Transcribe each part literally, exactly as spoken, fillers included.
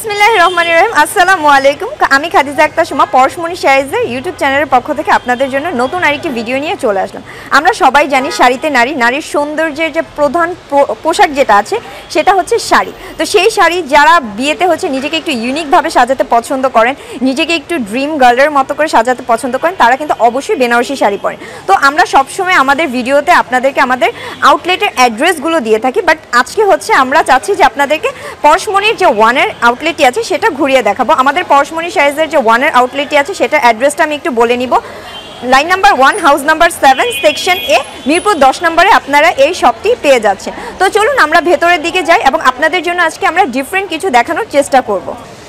বিসমিল্লাহির রহমানির রহিম। আসসালামু আলাইকুম। আমি খাদিজা আক্তার সুমা পরশমণি শাড়িজের ইউটিউব চ্যানেলের পক্ষ থেকে আপনাদের জন্য নতুন আরেকটি ভিডিও নিয়ে চলে আসলাম। আমরা সবাই জানি শাড়িতে নারী নারীর সৌন্দর্যের যে প্রধান পোশাক যেটা আছে সেটা হচ্ছে শাড়ি। তো সেই শাড়ি যারা বিয়েতে হচ্ছে নিজেকে একটু ইউনিকভাবে সাজাতে পছন্দ করেন, নিজেকে একটু ড্রিম গার্লের মতো করে সাজাতে পছন্দ করেন, তারা কিন্তু অবশ্যই বেনারসি শাড়ি পরেন। তো আমরা সবসময় আমাদের ভিডিওতে আপনাদেরকে আমাদের আউটলেটের অ্যাড্রেসগুলো দিয়ে থাকি, বাট আজকে হচ্ছে আমরা চাচ্ছি যে আপনাদেরকে পরশমণির যে ওয়ানের আউটলেটটি আছে সেটা ঘুরিয়ে দেখাবো। আমাদের পরশমণি শাড়িজের যে ওয়ানের আউটলেটটি আছে সেটার অ্যাড্রেসটা আমি একটু বলে নিব। Line number one, house number seven, section A, Mirpur দশ নম্বরে আপনারা এই শপটি পেয়ে যাচ্ছেন। তো চলুন আমরা ভেতরের দিকে যাই এবং আপনাদের জন্য আজকে আমরা ডিফারেন্ট কিছু দেখানোর চেষ্টা করব।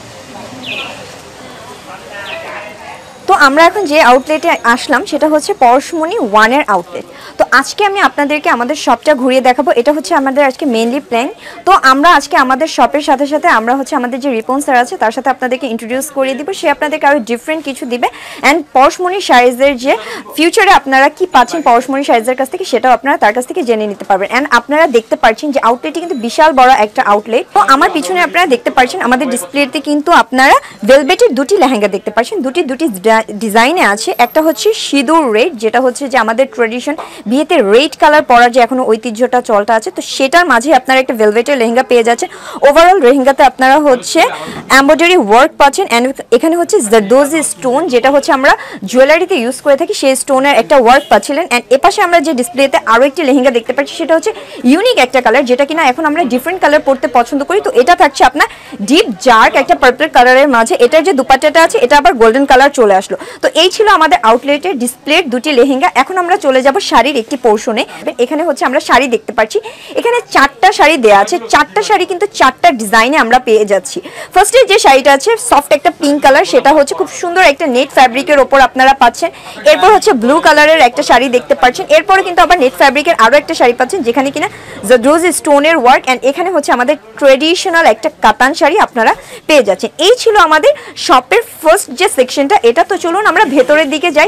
তো আমরা এখন যে আউটলেটে আসলাম সেটা হচ্ছে পরশমণি ওয়ানের আউটলেট। তো আজকে আমি আপনাদেরকে আমাদের শপটা ঘুরিয়ে দেখাবো। এটা হচ্ছে আমাদের আজকে মেইনলি প্ল্যান। তো আমরা আজকে আমাদের শপের সাথে সাথে আমরা হচ্ছে আমাদের যে রিপন স্যার আছে তার সাথে আপনাদেরকে ইন্ট্রোডিউস করিয়ে দিব। সে আপনাদেরকে আরও ডিফারেন্ট কিছু দিবে অ্যান্ড পরশমণি শাড়িজের যে ফিউচারে আপনারা কি পাচ্ছেন পরশমণি শাড়িজের কাছ থেকে সেটাও আপনারা তার কাছ থেকে জেনে নিতে পারবেন। অ্যান্ড আপনারা দেখতে পাচ্ছেন যে আউটলেটটি কিন্তু বিশাল বড় একটা আউটলেট। তো আমার পিছনে আপনারা দেখতে পাচ্ছেন আমাদের ডিসপ্লেতে কিন্তু আপনারা ভেলভেটের দুটি লেহেঙ্গা দেখতে পাচ্ছেন। দুটি দুটি ডিজাইনে আছে। একটা হচ্ছে সিঁদুর রেড, যেটা হচ্ছে যে আমাদের ট্রেডিশন বিয়েতে রেড কালার পরার যে এখনো ঐতিহ্যটা চলটা আছে, তো সেটার মাঝে আপনারা একটা ভেলভেটের লেহেঙ্গা পেয়ে যাচ্ছেন। ওভারঅল লেহেঙ্গাতে আপনারা হচ্ছে এমব্রয়ডারি ওয়ার্ক পাচ্ছেন অ্যান্ড এখানে হচ্ছে জারদোজি স্টোন, যেটা হচ্ছে আমরা জুয়েলারিতে ইউজ করে থাকি, সেই স্টোনের একটা ওয়ার্ক পাচ্ছিলেন। অ্যান্ড এপাশে আমরা যে ডিসপ্লেতে আরও একটি লেহেঙ্গা দেখতে পাচ্ছি সেটা হচ্ছে ইউনিক একটা কালার, যেটা কিনা এখন আমরা ডিফারেন্ট কালার পরতে পছন্দ করি। তো এটা থাকছে আপনার ডিপ ডার্ক একটা পার্পল কালারের মাঝে। এটার যে দুপাট্টাটা আছে এটা আবার গোল্ডেন কালার চলে আসলো। তো এই ছিল আমাদের আউটলেটের ডিসপ্লের দুটি লেহেঙ্গা। এখন আমরা চলে যাব শাড়ির একটি পোর্শনে। এখানে হচ্ছে আমরা শাড়ি দেখতে পাচ্ছি। এখানে চারটা শাড়ি দেয়া আছে। চারটা শাড়ি কিন্তু চারটা ডিজাইনে আমরা পেয়ে যাচ্ছি। ফার্স্টে যে শাড়িটা আছে সফট একটা পিঙ্ক কালার, সেটা হচ্ছে খুব সুন্দর একটা নেট ফ্যাব্রিকের ওপর আপনারা পাচ্ছেন। এরপর হচ্ছে ব্লু কালারের একটা শাড়ি দেখতে পাচ্ছেন। এরপরে কিন্তু আবার নেট ফ্যাব্রিকের আরও একটা শাড়ি পাচ্ছেন যেখানে কিনা জারদোজি স্টোনের ওয়ার্ক অ্যান্ড এখানে হচ্ছে আমাদের ট্রেডিশনাল একটা কাতান শাড়ি আপনারা পেয়ে যাচ্ছেন। এই ছিল আমাদের শপের ফার্স্ট যে সেকশনটা এটা। তো চলুন আমরা ভেতরের দিকে যাই।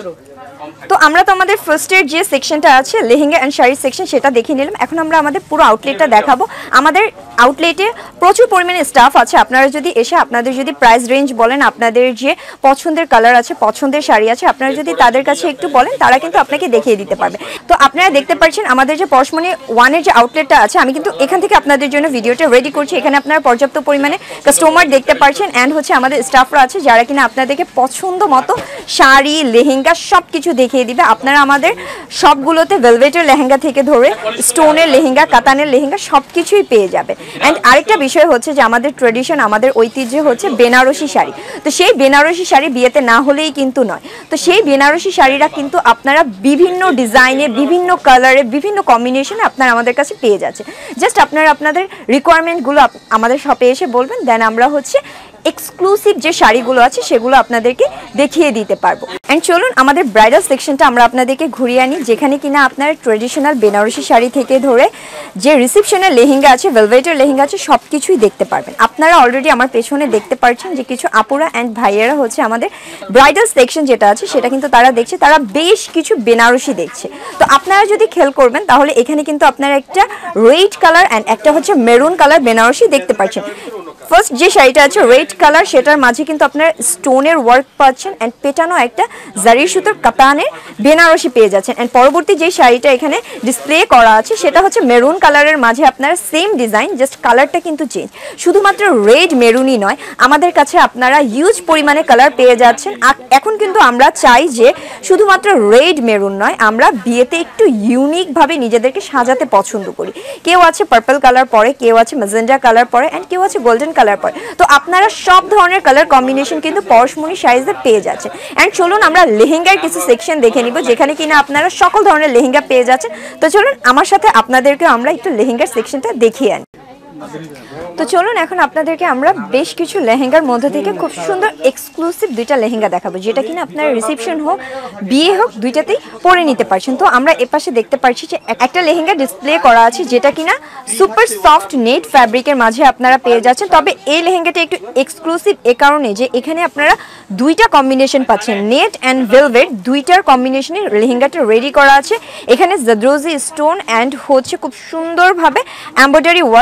তো আমরা তো আমাদের ফার্স্টের যে সেকশনটা আছে লেহেঙ্গা অ্যান্ড শাড়ির সেকশন সেটা দেখে নিলাম। এখন আমরা আমাদের পুরো আউটলেটটা দেখাবো। আমাদের আউটলেটে প্রচুর পরিমাণে স্টাফ আছে। আপনারা যদি এসে আপনাদের যদি প্রাইস রেঞ্জ বলেন, আপনাদের যে পছন্দের কালার আছে, পছন্দের শাড়ি আছে, আপনারা যদি তাদের কাছে একটু বলেন তারা কিন্তু আপনাকে দেখিয়ে দিতে পারবে। তো আপনারা দেখতে পাচ্ছেন আমাদের যে পরশমণি ওয়ানের যে আউটলেটটা আছে, আমি কিন্তু এখান থেকে আপনাদের জন্য ভিডিওটা রেডি করছি। এখানে আপনারা পর্যাপ্ত পরিমাণে কাস্টমার দেখতে পাচ্ছেন অ্যান্ড হচ্ছে আমাদের স্টাফরা আছে যারা কিনা আপনাদেরকে পছন্দ মতো শাড়ি লেহেঙ্গা সব কিছু দেখিয়ে দিবে। আপনারা আমাদের সবগুলোতে ভেলভেটের লেহেঙ্গা থেকে ধরে স্টোনের লেহেঙ্গা, কাতানের লেহেঙ্গা সব কিছুই পেয়ে যাবে। অ্যান্ড আরেকটা বিষয় হচ্ছে যে আমাদের ট্রেডিশন, আমাদের ঐতিহ্য হচ্ছে বেনারসি শাড়ি। তো সেই বেনারসি শাড়ি বিয়েতে না হলেই কিন্তু নয়। তো সেই বেনারসি শাড়িরা কিন্তু আপনারা বিভিন্ন ডিজাইনে, বিভিন্ন কালারে, বিভিন্ন কম্বিনেশনে আপনারা আমাদের কাছে পেয়ে যাচ্ছে। জাস্ট আপনারা আপনাদের রিকোয়ারমেন্টগুলো আমাদের শপে এসে বলবেন, দেন আমরা হচ্ছে এক্সক্লুসিভ যে শাড়িগুলো আছে সেগুলো আপনাদেরকে দেখিয়ে দিতে পারবো। অ্যান্ড চলুন আমাদের ব্রাইডাল সেকশনটা আমরা আপনাদেরকে ঘুরিয়ে আনি, যেখানে কিনা আপনার ট্রেডিশনাল বেনারসি শাড়ি থেকে ধরে যে রিসেপশনের লেহেঙ্গা আছে, ভেলভেটের লেহেঙ্গা আছে, সব কিছুই দেখতে পারবেন। আপনারা অলরেডি আমার পেছনে দেখতে পাচ্ছেন যে কিছু আপুরা অ্যান্ড ভাইয়েরা হচ্ছে আমাদের ব্রাইডাল সেকশন যেটা আছে সেটা কিন্তু তারা দেখছে, তারা বেশ কিছু বেনারসি দেখছে। তো আপনারা যদি খেয়াল করবেন তাহলে এখানে কিন্তু আপনারা একটা রেড কালার অ্যান্ড একটা হচ্ছে মেরুন কালার বেনারসি দেখতে পাচ্ছেন। ফার্স্ট যে শাড়িটা আছে রেড কালার, সেটার মাঝে কিন্তু আপনার স্টোনের ওয়ার্ক পাচ্ছেন অ্যান্ড পেটানো একটা জারি সুতোর কাতানের বেনারসি পেয়ে যাচ্ছেন। অ্যান্ড পরবর্তী যে শাড়িটা এখানে ডিসপ্লে করা আছে সেটা হচ্ছে মেরুন কালারের মাঝে আপনারা সেম ডিজাইন, জাস্ট কালারটা কিন্তু চেঞ্জ। শুধুমাত্র রেড মেরুনই নয়, আমাদের কাছে আপনারা হিউজ পরিমাণে কালার পেয়ে যাচ্ছেন। এখন কিন্তু আমরা চাই যে শুধুমাত্র রেড মেরুন নয়, আমরা বিয়েতে একটু ইউনিকভাবে নিজেদেরকে সাজাতে পছন্দ করি। কেউ আছে পার্পল কালার পরে, কেউ আছে ম্যাজেন্ডা কালার পরে অ্যান্ড কেউ আছে গোল্ডেন কালার পরে। তো আপনারা সব ধরনের কালার কম্বিনেশন কিন্তু পরশমণি শাড়িজে পেয়ে যাচ্ছেন। অ্যান্ড চলুন আমরা লেহেঙ্গার কিছু সেকশন দেখে নিব, যেখানে কিনা আপনারা সকল ধরনের লেহেঙ্গা পেয়ে যাচ্ছেন। তো চলুন আমার সাথে আপনাদেরকে আমরা একটু লেহেঙ্গার সেকশনটা দেখিয়ে আনি। তো চলুন এখন আপনাদেরকে আমরা বেশ কিছু লেহেঙ্গার মধ্যে থেকে খুব সুন্দর এক্সক্লুসিভ দুইটা লেহেঙ্গা দেখাবো, যেটা কিনা আপনার রিসেপশন হোক বিয়ে হোক দুইটাতেই পরে নিতে পারছেন। তো আমরা এপাশে দেখতে পাচ্ছি যে একটা লেহেঙ্গা ডিসপ্লে করা আছে যেটা কিনা সুপার সফট নেট ফ্যাব্রিকের মাঝে আপনারা পেয়ে যাচ্ছেন। তবে এই লেহেঙ্গাটা একটু এক্সক্লুসিভ এ কারণে যে এখানে আপনারা দুইটা কম্বিনেশন পাচ্ছেন, নেট অ্যান্ড ভেলভেট দুইটার কম্বিনেশনে লেহেঙ্গাটা রেডি করা আছে। এখানে জারদোজি স্টোন অ্যান্ড হচ্ছে খুব সুন্দরভাবে এমব্রয়ডারি ওয়ার্ক করে দেওয়া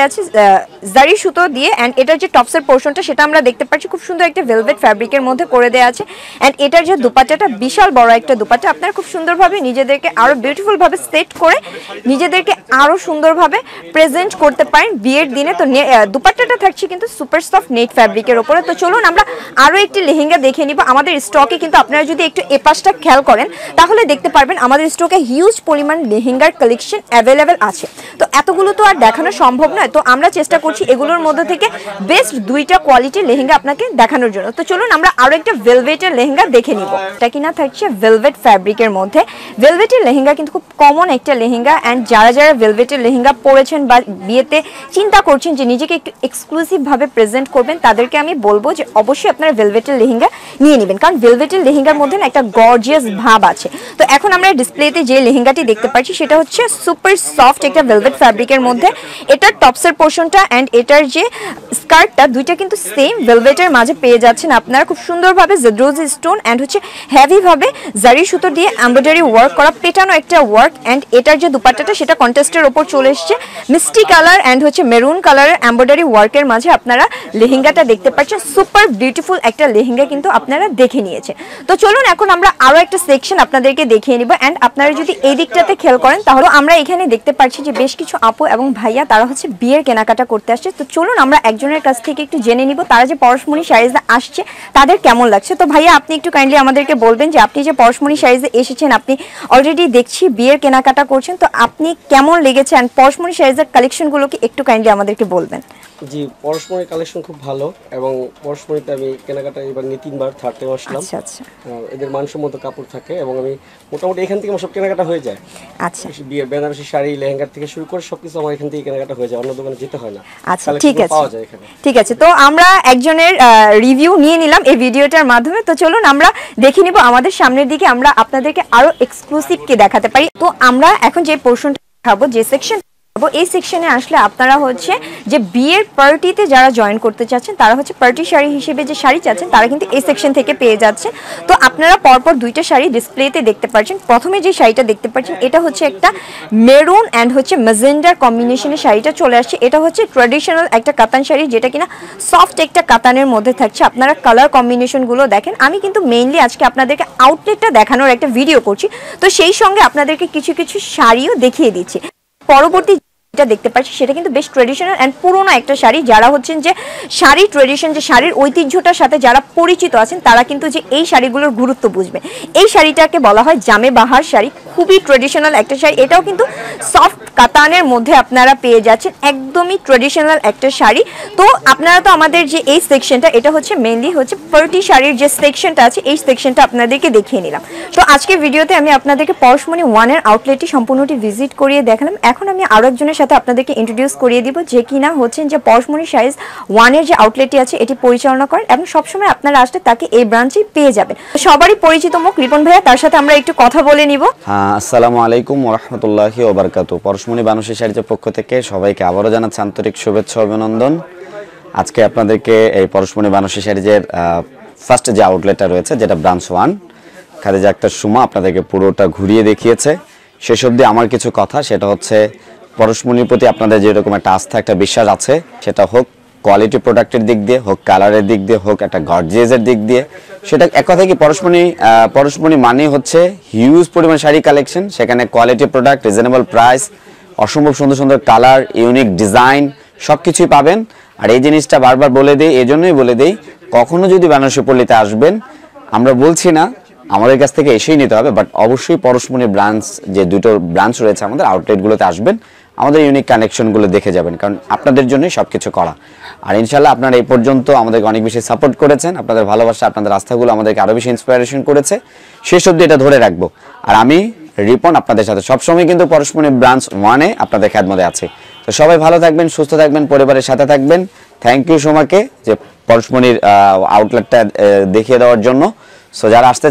আছে জারি সুতো দিয়ে অ্যান্ড এটার যে টপসের পোর্শনটা সেটা আমরা দেখতে পাচ্ছি খুব সুন্দর একটা ভেলভেট ফ্যাব্রিকের মধ্যে করে দেওয়া আছে অ্যান্ড এটার যে দুপাট্টাটা বিশাল বড় একটা দুপাট্টা আপনারা খুব সুন্দরভাবে নিজেদেরকে আরও বিউটিফুলভাবে সেট করে নিজেদেরকে আরও সুন্দরভাবে প্রেজেন্ট করতে পারেন বিয়ের দিনে। তো দুপাট্টাটা থাকছে কিন্তু সুপার সফট নেট ফ্যাব্রিকের ওপরে। তো চলুন আমরা আরও একটি লেহেঙ্গা দেখে নিব। আমাদের স্টকে কিন্তু আপনারা যদি একটু এপাশটা খেয়াল করেন তাহলে দেখতে পারবেন আমাদের স্টকে হিউজ পরিমাণ লেহেঙ্গার কালেকশন অ্যাভেলেবেল আছে। তো এতগুলো তো আর দেখানো সম্ভব নয়, তো আমরা চেষ্টা করছি এগুলোর মধ্যে থেকে বেস্ট দুইটা কোয়ালিটির লেহেঙ্গা আপনাকে দেখানোর জন্য। তো চলুন আমরা আরও একটা ভেলভেটের লেহেঙ্গা দেখে নিব। এটা কিনা থাকছে ভেলভেট ফ্যাব্রিকের মধ্যে। ভেলভেটের লেহেঙ্গা কিন্তু খুব কমন একটা লেহেঙ্গা অ্যান্ড যারা যারা ভেলভেটের লেহেঙ্গা পরেছেন বা বিয়েতে চিন্তা করছেন যে নিজেকে একটু এক্সক্লুসিভভাবে প্রেজেন্ট করবেন তাদেরকে আমি বলবো যে অবশ্যই আপনারা ভেলভেটের লেহেঙ্গা নিয়ে নেবেন, কারণ ভেলভেটের লেহেঙ্গার মধ্যে না একটা গর্জিয়াস ভাব আছে। তো এখন আমরা ডিসপ্লেতে যে লেহেঙ্গাটি দেখতে পাচ্ছি সেটা হচ্ছে সুপার সফট একটা ভেলভেট ফ্যাব্রিকের মধ্যে। এটার টপসের পোর্শনটা অ্যান্ড এটার যে স্কার্টটা দুইটা কিন্তু সেম ভেলভেটের মাঝে পেয়ে যাচ্ছেন আপনারা। খুব সুন্দরভাবে জেডরোজি স্টোন অ্যান্ড হচ্ছে হেভিভাবে জারি সুতো দিয়ে এমব্রয়ডারি ওয়ার্ক করা পেটানো একটা ওয়ার্ক অ্যান্ড এটার যে দুপাট্টাটা সেটা কন্ট্রাস্টের ওপর চলে এসছে মিষ্টি কালার অ্যান্ড হচ্ছে মেরুন কালারের এমব্রয়ডারি ওয়ার্কের মাঝে আপনারা লেহেঙ্গাটা দেখতে পাচ্ছেন। সুপার বিউটিফুল একটা লেহেঙ্গা কিন্তু আপনারা দেখে নিয়েছে। তো চলুন এখন আমরা আরও একটা সেকশন আপনাদেরকে দেখিয়ে নিব অ্যান্ড আপনারা যদি এই দিকটাতে খেয়াল করেন তাহলে আমরা এখানে দেখতে পাচ্ছি যে বেশ কিছু আপু এবং ভাইয়া তারা হচ্ছে বিয়ের কেনাকাটা করতে আসছে। তো চলুন আমরা একজনের কাছ থেকে একটু জেনে নিব তারা যে পরশমণি শাড়িজে আসছে তাদের কেমন লাগছে। তো ভাইয়া আপনি একটু কাইন্ডলি আমাদেরকে বলবেন যে আপনি যে পরশমণি শাড়িজে এসেছেন, আপনি অলরেডি দেখছি বিয়ের কেনাকাটা করছেন, তো আপনি কেমন লেগেছে অ্যান্ড পরশমণি শাড়িজের কালেকশনগুলোকে একটু কাইন্ডলি আমাদেরকে বলবেন। জি, পরশমণির কালেকশন খুব ভালো এবং পরশমণিতে আমি কেনাকাটা এবার নিয়ে তিনবার থার্ড টাইম আসলাম। আচ্ছা আচ্ছা, এদের মানসম্মত কাপড় থাকে এবং আমি মোটামুটি এখান থেকে আমার সব কেনাকাটা হয়ে যায়। আচ্ছা, বিয়ের বেনারসি শাড়ি লেহেঙ্গা থেকে শুরু করে সবকিছু আমার এখান থেকে কেনাকাটা হয়ে যায়, অন্য দোকানে যেতে হয় না। আচ্ছা ঠিক আছে, পাওয়া যায় এখানে। ঠিক আছে, তো আমরা একজনের রিভিউ নিয়ে নিলাম এই ভিডিওটার মাধ্যমে। তো চলুন আমরা দেখে নিব আমাদের সামনের দিকে আমরা আপনাদেরকে আরো এক্সক্লুসিভ কে দেখাতে পারি। তো আমরা এখন যে পোর্শনটা দেখাবো, যে সেকশন এই সেকশনে আসলে আপনারা হচ্ছে যে বিয়ের পার্টিতে যারা জয়েন করতে চাচ্ছেন তারা হচ্ছে পার্টি শাড়ি হিসেবে যে শাড়ি চাচ্ছেন তারা কিন্তু এই সেকশন থেকে পেয়ে যাচ্ছেন। তো আপনারা পরপর দুইটা শাড়ি ডিসপ্লেতে দেখতে পাচ্ছেন। প্রথমে যে শাড়িটা দেখতে পাচ্ছেন এটা হচ্ছে একটা মেরুন অ্যান্ড হচ্ছে ম্যাজেন্ডার কম্বিনেশনের শাড়িটা চলে আসছে। এটা হচ্ছে ট্র্যাডিশনাল একটা কাতান শাড়ি যেটা কিনা সফট একটা কাতানের মধ্যে থাকছে। আপনারা কালার কম্বিনেশনগুলো দেখেন। আমি কিন্তু মেইনলি আজকে আপনাদেরকে আউটলেটটা দেখানোর একটা ভিডিও করছি, তো সেই সঙ্গে আপনাদেরকে কিছু কিছু শাড়িও দেখিয়ে দিচ্ছি। পরবর্তী যেটা দেখতে পাচ্ছি সেটা কিন্তু বেশ ট্রেডিশনাল অ্যান্ড পুরোনো একটা শাড়ি। যারা হচ্ছেন যে শাড়ি ট্রেডিশন, যে শাড়ির ঐতিহ্যটার সাথে যারা পরিচিত আছেন তারা কিন্তু যে এই শাড়িগুলোর গুরুত্ব বুঝবে। এই শাড়িটাকে বলা হয় জামে বাহার শাড়ি, খুবই ট্রেডিশনাল একটা শাড়ি। এটাও কিন্তু সফট কাতানের মধ্যে আপনারা পেয়ে যাচ্ছেন, একদমই ট্রেডিশনাল একটা শাড়ি। তো আপনারা তো আমাদের যে এই সেকশনটা এটা হচ্ছে মেইনলি হচ্ছে পার্টি শাড়ির যে সেকশনটা আছে এই সেকশনটা আপনাদেরকে দেখিয়ে নিলাম। তো আজকের ভিডিওতে আমি আপনাদেরকে পরশমণি ওয়ানের আউটলেটটি সম্পূর্ণটি ভিজিট করিয়ে দেখালাম। এখন আমি আরও একজনের সাথে আপনাদেরকে ইন্ট্রোডিউস করিয়ে দিব যে কিনা হচ্ছেন যে পরশমণি শাড়িজ ওয়ানের যে আউটলেটটি আছে এটি পরিচালনা করেন এবং সবসময় আপনারা আসলে তাকে এই ব্রাঞ্চেই পেয়ে যাবেন। সবারই পরিচিত মুখ রিপন ভাইয়া, তার সাথে আমরা একটু কথা বলে নিব। হ্যাঁ, আসসালামু আলাইকুম ওয়া রাহমাতুল্লাহি ওয়া বারাকাতুহু। পরশমণি বানুশী শাড়িজের পক্ষ থেকে সবাইকে আবারও জানাচ্ছি আন্তরিক শুভেচ্ছা অভিনন্দন। আজকে আপনাদেরকে এই পরশমণি বানুশী শাড়িজের ফার্স্ট যে আউটলেটটা রয়েছে যেটা ব্রাঞ্চ ওয়ান, খাদিজা আক্তার সুমা আপনাদেরকে পুরোটা ঘুরিয়ে দেখিয়েছে। শেষ অবধি আমার কিছু কথা, সেটা হচ্ছে পরশমণির প্রতি আপনাদের যেরকম একটা আস্থা, একটা বিশ্বাস আছে, সেটা হোক কোয়ালিটি প্রোডাক্টের দিক দিয়ে, হোক কালারের দিক দিয়ে, হোক একটা গর্জিয়াসের দিক দিয়ে, সেটা এক কথায় কি পরশমণি পরশমণি মানে হচ্ছে হিউজ পরিমাণ শাড়ি কালেকশন, সেখানে কোয়ালিটি প্রোডাক্ট, রিজনেবল প্রাইস, অসম্ভব সুন্দর সুন্দর কালার, ইউনিক ডিজাইন সব কিছুই পাবেন। আর এই জিনিসটা বারবার বলে দিই, এই জন্যই বলে দিই, কখনো যদি বানারসি পল্লীতে আসবেন, আমরা বলছি না আমাদের কাছ থেকে এসেই নিতে হবে, বাট অবশ্যই পরশমণি ব্রাঞ্চ যে দুটো ব্রাঞ্চ রয়েছে আমাদের আউটলেটগুলোতে আসবেন, আমাদের ইউনিক কানেকশনগুলো দেখে যাবেন, কারণ আপনাদের জন্যই সব কিছু করা। আর ইনশাল্লাহ আপনারা এই পর্যন্ত আমাদেরকে অনেক বেশি সাপোর্ট করেছেন, আপনাদের ভালোবাসা, আপনাদের আস্থাগুলো আমাদেরকে আরও বেশি ইন্সপিরেশন করেছে। শেষ অবধি এটা ধরে রাখবো। আর আমি রিপন আপনাদের সাথে সবসময় কিন্তু পরশমণি ব্রাঞ্চ ওয়ানে আপনাদের খেদমতে আছে। তো সবাই ভালো থাকবেন, সুস্থ থাকবেন, পরিবারের সাথে থাকবেন। থ্যাংক ইউ সোমাকে যে পরশমণির আউটলেটটা দেখিয়ে দেওয়ার জন্য। সো যারা আসতে চান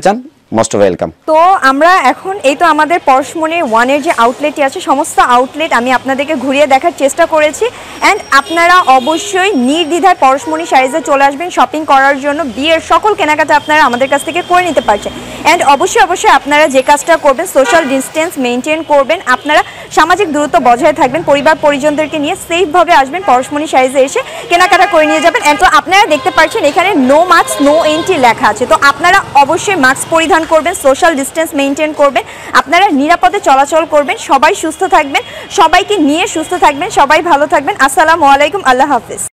মোস্ট ওয়েলকাম। তো আমরা এখন এই তো আমাদের পরশমণি ওয়ানের যে আউটলেটটি আছে সমস্ত আউটলেট আমি আপনাদেরকে ঘুরিয়ে দেখার চেষ্টা করেছি। অ্যান্ড আপনারা অবশ্যই নির্দ্বিধায় পরশমণি শাড়িজে চলে আসবেন শপিং করার জন্য। বিয়ের সকল কেনাকাটা আপনারা আমাদের কাছ থেকে করে নিতে পারছেন। অ্যান্ড অবশ্যই অবশ্যই আপনারা যে কাজটা করবেন সোশ্যাল ডিস্টেন্স মেনটেন করবেন, আপনারা সামাজিক দূরত্ব বজায় থাকবেন, পরিবার পরিজনদেরকে নিয়ে সেফভাবে আসবেন, পরশমণি শাড়িজে এসে কেনাকাটা করে নিয়ে যাবেন। অ্যান্ড তো আপনারা দেখতে পাচ্ছেন এখানে নো মাস্ক নো এন্ট্রি লেখা আছে। তো আপনারা অবশ্যই মাস্ক পরিধান করবেন, সোশ্যাল ডিস্টেন্স মেনটেন করবেন, আপনারা নিরাপদে চলাচল করবেন, সবাই সুস্থ থাকবেন, সবাইকে নিয়ে সুস্থ থাকবেন, সবাই ভালো থাকবেন। আসসালামু আলাইকুম, আল্লাহ হাফিজ।